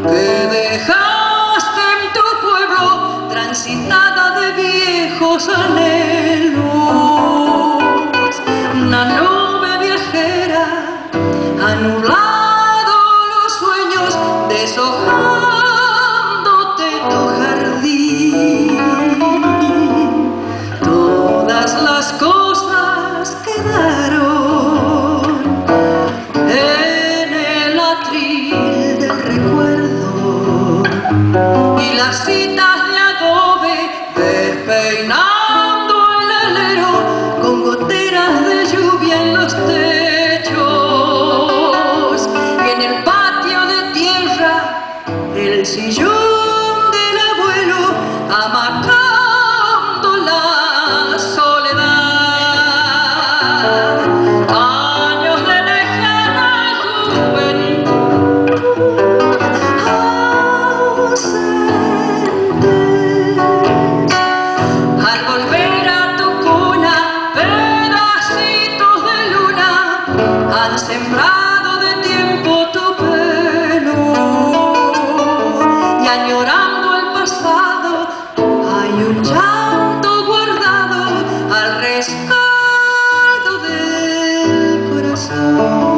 que dejaste en tu pueblo, transitada de viejos anhelos. Una nube viajera ha nublado los sueños, deshojándote tu jardín. Todas las cosas quedaron en el atril del recuerdo, y las citas de adobe despeinando el alero con goteras de lluvia en los techos, y en el patio de tierra el sillón del abuelo amacando la soledad. Años de lejana juventud ausentes, al volver a tu cuna pedacitos de luna han sembrado de tiempo tu pelo, y añorando el pasado hay un llanto guardado al rescaldo del corazón.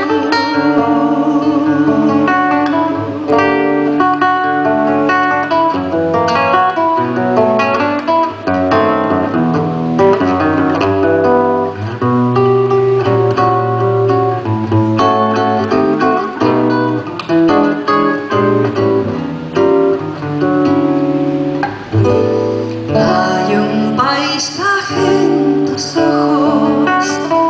Hay un paisaje en tus ojos,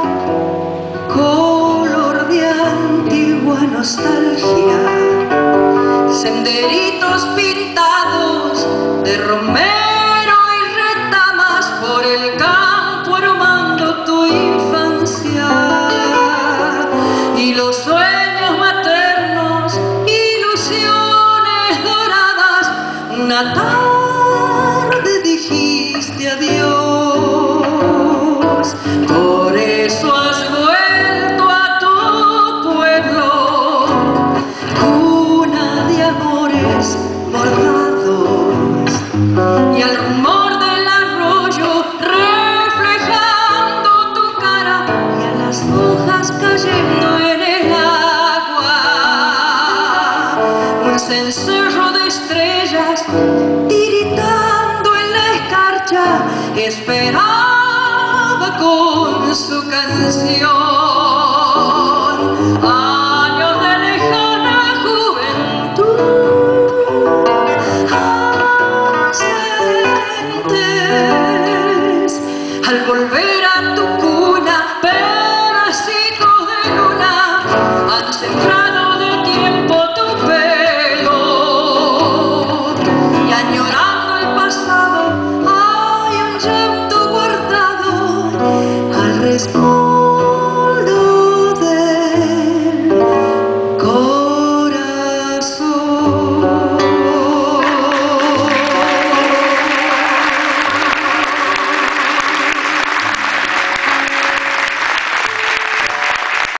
color de antigua nostalgia, senderitos pintados de romero y retamas por el campo aromando tu infancia, y los sueños maternos, ilusiones doradas. Una tarde dijiste adiós, por eso has vuelto a tu pueblo, cuna de amores bordados, y al rumor del arroyo reflejando tu cara, y a las hojas cayendo en el agua, un cencerro de estrellas tiritando en la escarcha esperaba con su canción.